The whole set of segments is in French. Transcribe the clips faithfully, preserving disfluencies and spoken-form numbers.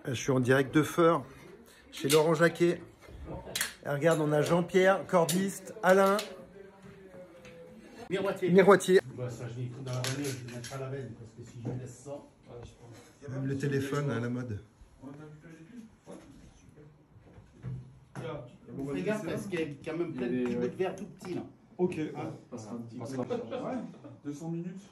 Je suis en direct de Feur, chez Laurent Jacquet. Et regarde, on a Jean-Pierre, cordiste, Alain, Miroitier. Miroitier. Bah, ça, je l'ai pris dans la vallée, je ne mettrai pas la veine, parce que si je laisse ça, ouais, je pense. Il y a même le téléphone à la mode. Fais gaffe parce qu'il y a quand même plein de petits bouts de verre tout petits là. Ok. Hein, Passera un petit peu. Ouais, deux cents minutes.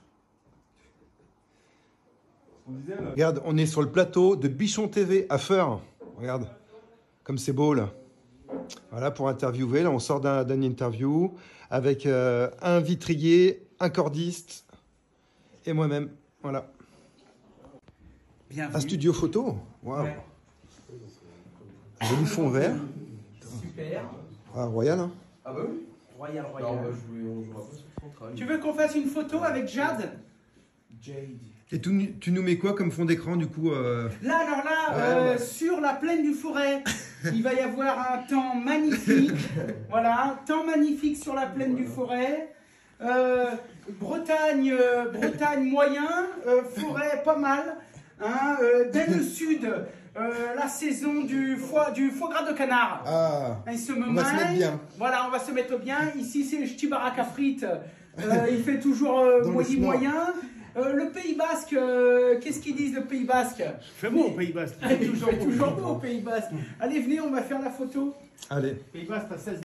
On disait là. Regarde, on est sur le plateau de Bichon T V à Feur. Regarde, comme c'est beau là. Voilà, pour interviewer. Là, on sort d'un d'un interview avec euh, un vitrier, un cordiste et moi-même. Voilà. Bienvenue. Un studio photo. Waouh. Ouais. Joli fond vert. Super. Ah, royal, hein. Ah bah oui. Royal, Alors royal. on va jouer, on jouera pas sur son travail. Tu veux qu'on fasse une photo avec Jade? Jade. Et tu, tu nous mets quoi comme fond d'écran du coup euh... Là, alors là, Ouais, euh, bah. sur la plaine du Forêt, il va y avoir un temps magnifique. Voilà, temps magnifique sur la plaine du Forêt. Euh, Bretagne, euh, Bretagne moyen, euh, forêt pas mal. Hein, euh, dès le sud, euh, la saison du foie, du foie gras de canard. Ah, Il se on va se mettre bien. Voilà, on va se mettre bien. Ici, c'est le ch'ti baraque à frites. Euh, il fait toujours euh, Dans le moyen Nord. moyen. Euh, le Pays Basque, euh, qu'est-ce qu'ils disent le Pays Basque? Fais beau au Pays Basque. Il fait toujours beau au Pays Basque. Allez, venez, on va faire la photo. allez. Pays Basque, t'as seize